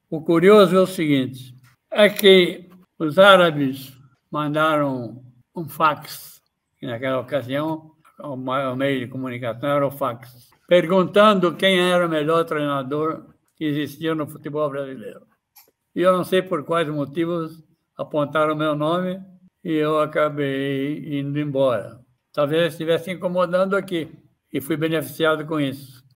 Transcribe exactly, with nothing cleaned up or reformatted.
O curioso é o seguinte, é que os árabes mandaram um fax, que naquela ocasião o maior meio de comunicação era o fax, perguntando quem era o melhor treinador que existia no futebol brasileiro. E eu não sei por quais motivos apontaram o meu nome e eu acabei indo embora. Talvez estivesse incomodando aqui e fui beneficiado com isso.